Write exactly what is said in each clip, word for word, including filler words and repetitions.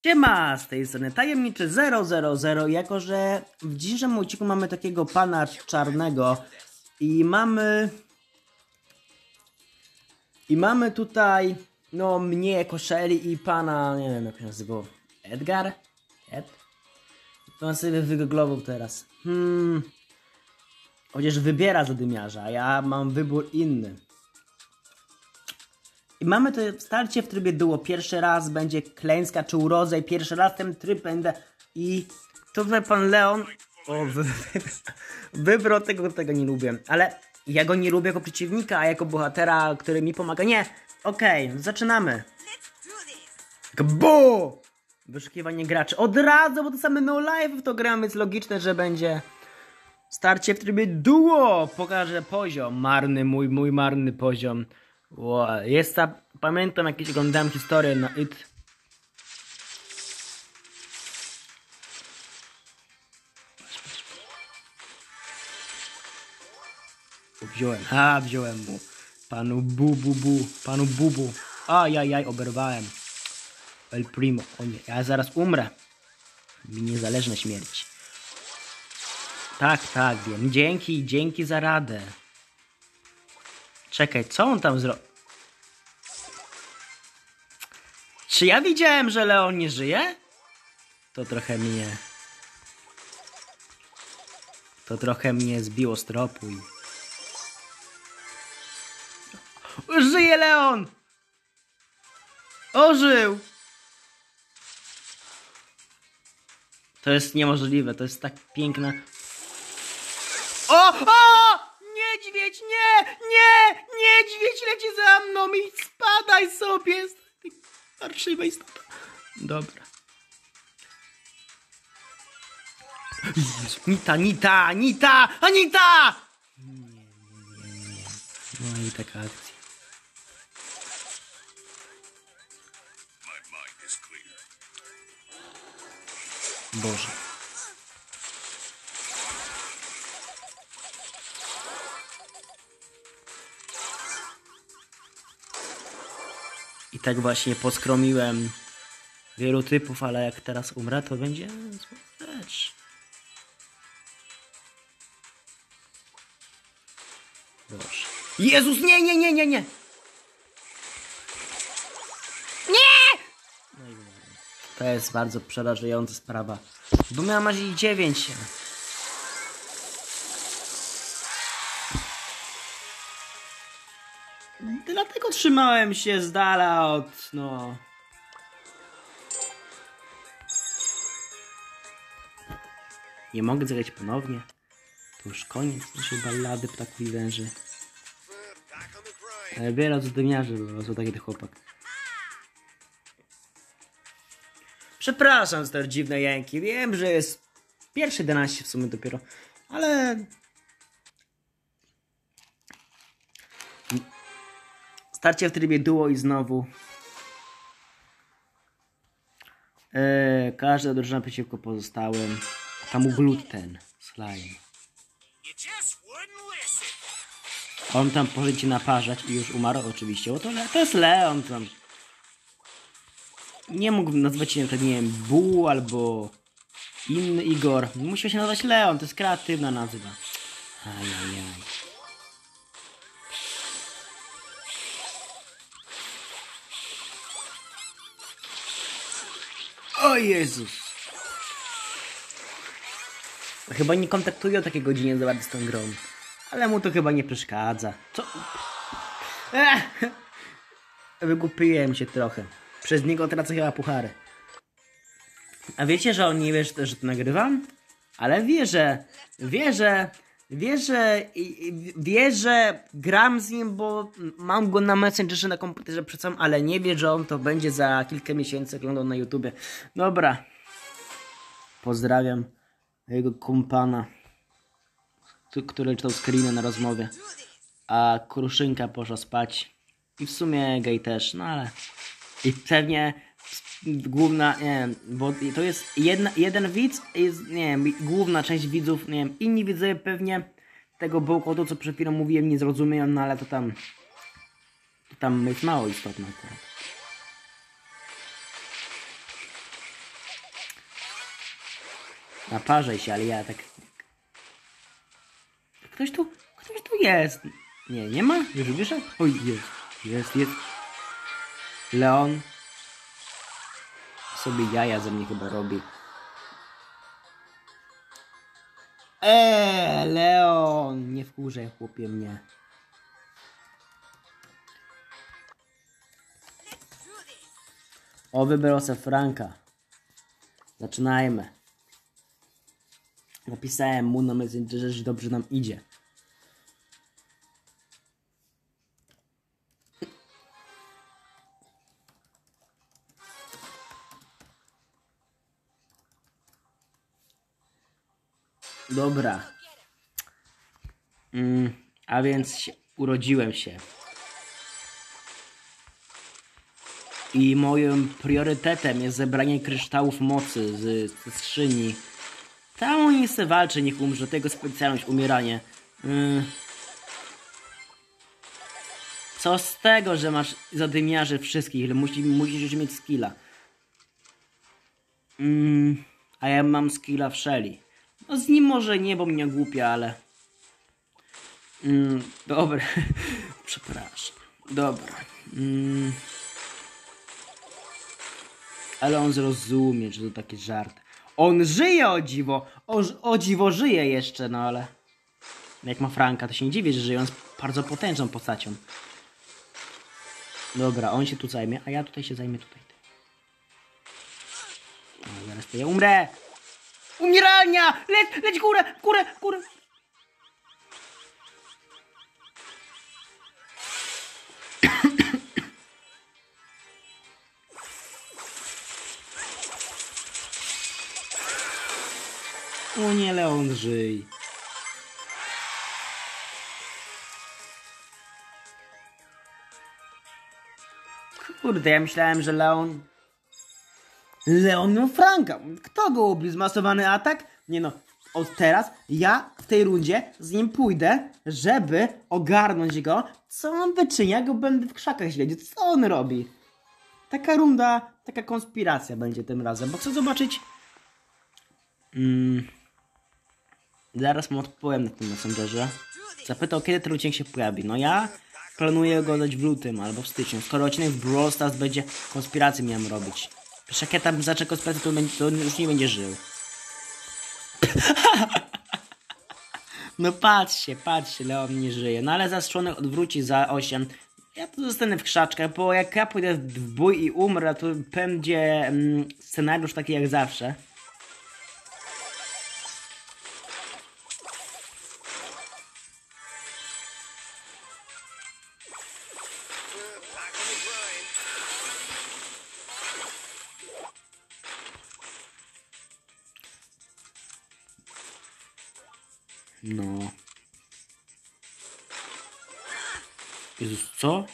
Siema, z tej strony Tajemniczy zero zero zero, jako że w dzisiejszym odcinku mamy takiego pana czarnego i mamy i mamy tutaj no mnie jako Shelly i pana, nie wiem jak się nazywał, Edgar? Ed? To on sobie wygooglował teraz. Hmm. Chociaż wybiera zadymiarza, a ja mam wybór inny. I mamy to starcie w trybie duo. Pierwszy raz będzie klęska czy urodzaj. Pierwszy raz ten tryb będę. I tutaj pan Leon o, wy, wy, wybrał tego, tego nie lubię. Ale ja go nie lubię jako przeciwnika, a jako bohatera, który mi pomaga. Nie, okej, okay, zaczynamy. Bu! Wyszukiwanie graczy. Od razu, bo to same no live to gram, więc logiczne, że będzie starcie w trybie duo. Pokażę poziom. Marny, mój, mój marny poziom. Wow. Jest ta, pamiętam jakieś oglądałem historię na it. Wziąłem, a wziąłem mu. Panu bu bu bu, panu bubu. Ajajaj, oberwałem. El primo, o nie, ja zaraz umrę. Mi nie zależy na śmierci. Tak, tak, wiem. Dzięki, dzięki za radę. Czekaj, co on tam zrobił? Czy ja widziałem, że Leon nie żyje? To trochę mnie... To trochę mnie zbiło z tropu i... Żyje Leon! Ożył! To jest niemożliwe, to jest tak piękne. O! O! Niedźwiedź, nie! Nie! Niedźwiedź leci za mną i spadaj sobie z tej parszywej stopy. Dobra. Jezu, Nita, Nita, Nita! Anita! Nie, nie, nie, nie. No i taka akcja. Boże. I tak właśnie poskromiłem wielu typów, ale jak teraz umrę, to będzie zła rzecz. Boże. Jezus, nie, nie, nie, nie, nie! Nie! No i to jest bardzo przerażająca sprawa. Bo miałem aż i dziewięć. Dlatego trzymałem się z dala od, no... Nie mogę zagrać ponownie. To już koniec naszej ballady ptaków i węży. Ale wiele od zdymiarzy było, co taki ten chłopak. Przepraszam za te dziwne jęki. Wiem, że jest pierwszy jedenaście w sumie dopiero. Ale... Starcie w trybie duo i znowu. Eee, każda drużyna przeciwko pozostałym. Tam gluten. Slime. On tam poszedł się naparzać i już umarł oczywiście. O to, to jest Leon tam. Nie mógł nazwać się tak, nie wiem, Bu albo inny Igor. Musiał się nazwać Leon, to jest kreatywna nazwa. Ajajaj. O Jezus! Chyba nie kontaktuje o takiej godzinie za bardzo z tą grą. Ale mu to chyba nie przeszkadza. Co? Ech! Wygłupiłem się trochę. Przez niego tracę chyba puchary. A wiecie, że on nie wie, że to nagrywam? Ale wie, że... Wie, że... Wie, że... Wie, że gram z nim, bo mam go na Messengerze na komputerze przed sobą, ale nie wie, że on to będzie za kilka miesięcy oglądał na YouTubie. Dobra. Pozdrawiam jego kumpana, który czytał screeny na rozmowie. A Kruszynka poszła spać. I w sumie gej też, no ale... I pewnie główna, nie wiem, bo to jest jedna, jeden widz, jest, nie wiem, główna część widzów, nie wiem, inni widzowie pewnie tego bełkotu, co przed chwilą mówiłem, nie zrozumieją, no ale to tam, to tam jest mało istotne akurat. Naparzaj się, ale ja tak... Ktoś tu... Ktoś tu jest. Nie, nie ma? Już wyszedł? Oj, jest. Jest, jest. Leon. Sobie jaja ze mnie chyba robi. Eee, Leon! Nie wkurzaj, chłopie, mnie. O, wybrał se Franka. Zaczynajmy. Napisałem mu na Messengerze, że dobrze nam idzie. Dobra. Mm, a więc się, urodziłem się. I moim priorytetem jest zebranie kryształów mocy z, z skrzyni. Tam oni se walczy, niech umrze. Tego specjalność umieranie. Mm. Co z tego, że masz zadymiarzy wszystkich, ale musi, musisz już mieć skilla. Mm. A ja mam skilla w Shelly. No z nim może nie, bo mnie głupia, ale... Mm, dobra. Przepraszam. Dobra. Mm. Ale on zrozumie, że to taki żart. On żyje, o dziwo! O, o dziwo żyje jeszcze, no ale... Jak ma Franka, to się nie dziwię, że żyje. On jest bardzo potężną postacią. Dobra, on się tu zajmie, a ja tutaj się zajmę tutaj. O, zaraz to ja umrę! Umieralnia! Leć, leć górę, górę, górę! O nie, Leon, żyj. Kurde, ja myślałem, że Leon... Leon miał Franka. Kto go ubił? Zmasowany atak? Nie no, od teraz ja w tej rundzie z nim pójdę, żeby ogarnąć go. Co on wyczynia? Ja go będę w krzakach śledził. Co on robi? Taka runda, taka konspiracja będzie tym razem, bo chcę zobaczyć... Mm. Zaraz mu odpowiem na tym Messengerze. Zapytał, kiedy ten odcinek się pojawi. No ja planuję go dać w lutym albo w styczniu. Skoro odcinek w Brawl Stars będzie, konspirację miałem robić. Przecież jak ja tam zacznę konspirację, to, będzie, to już nie będzie żył. No patrzcie, patrzcie, Leon nie żyje. No ale zastrzony odwróci za osiem. Ja tu zostanę w krzaczkach, bo jak ja pójdę w bój i umrę, to będzie mm, scenariusz taki jak zawsze. No. Jezus, co?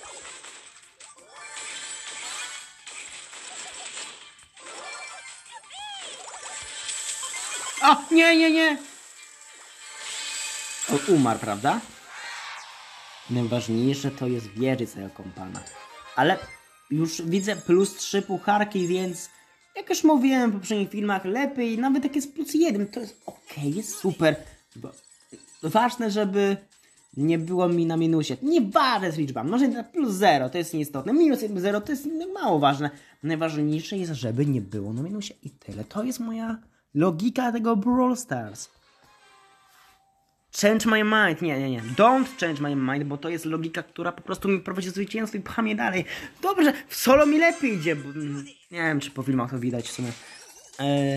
O, nie, nie, nie! O, umarł, prawda? Najważniejsze to jest wieżyca jako kompana. Ale już widzę plus trzy pucharki, więc jak już mówiłem w poprzednich filmach, lepiej, nawet jak jest plus jeden, to jest ok, jest super. Bo ważne, żeby nie było mi na minusie. Nieważne jest liczba, może na plus zero, to jest nieistotne. Minus zero to jest mało ważne. Najważniejsze jest, żeby nie było na minusie i tyle. To jest moja logika tego Brawl Stars. Change my mind. Nie, nie, nie. Don't change my mind, bo to jest logika, która po prostu mi prowadzi do zwycięstwa i pcha mnie dalej. Dobrze, w solo mi lepiej idzie. Bo, nie wiem, czy po filmach to widać w sumie. Eee...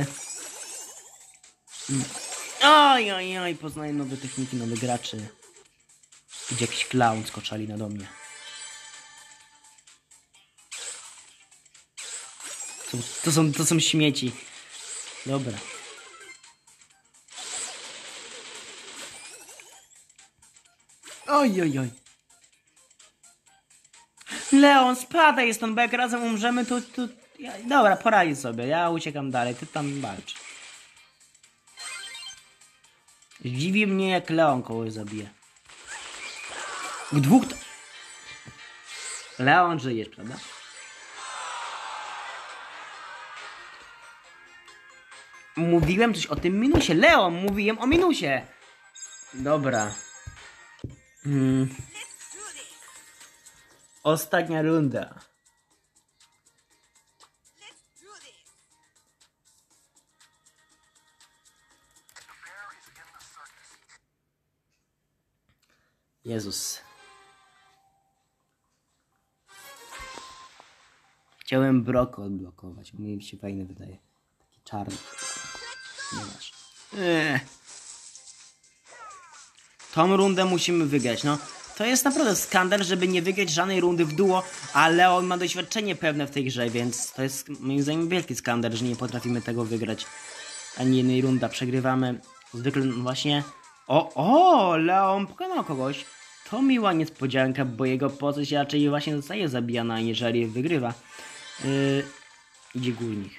Oj, oj, oj, poznaję nowe techniki, nowych graczy. Idzie jakiś clown skoczali na do mnie. To, to, są, to są śmieci. Dobra. Oj, oj, oj. Leon, spadaj stąd, bo jak razem umrzemy, to... to... Ja, dobra, poradzi sobie, ja uciekam dalej, ty tam walcz. Dziwi mnie, jak Leon kogoś zabije. W dwóch... To... Leon, żyjesz, prawda? Mówiłem coś o tym minusie. Leon, mówiłem o minusie. Dobra. Hmm. Ostatnia runda. Jezus. Chciałem Broko odblokować. Mi się fajny wydaje. Taki czarny. Nie masz. Eee. Tą rundę musimy wygrać. No, to jest naprawdę skandal, żeby nie wygrać żadnej rundy w duo, a Leon ma doświadczenie pewne w tej grze, więc to jest moim zdaniem wielki skandal, że nie potrafimy tego wygrać. Ani jednej runda przegrywamy. Zwykle no właśnie... O, o, Leon pokonał kogoś. To miła niespodzianka, bo jego postać raczej właśnie zostaje zabijana, jeżeli wygrywa. Yy, idzie górnik.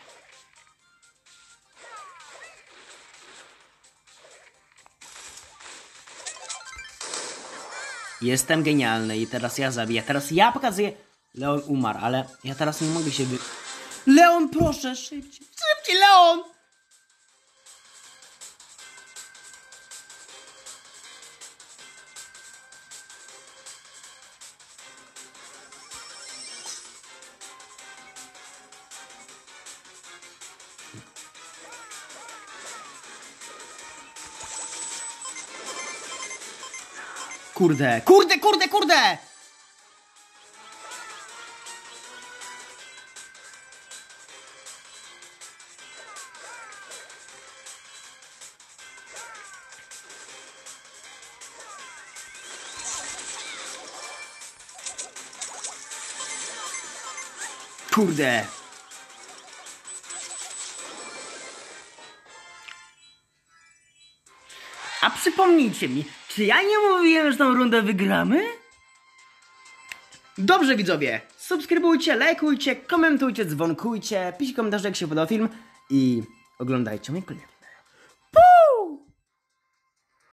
Jestem genialny i teraz ja zabiję. Teraz ja pokazuję... Leon umarł, ale ja teraz nie mogę się wy... Leon, proszę, szybciej. Szybciej, Leon! Kurde, kurde, kurde, kurde! Kurde! A przypomnijcie mi, czy ja nie mówiłem, że tą rundę wygramy? Dobrze widzowie, subskrybujcie, lajkujcie, komentujcie, dzwonkujcie, piszcie komentarze jak się podoba film i oglądajcie mój klip.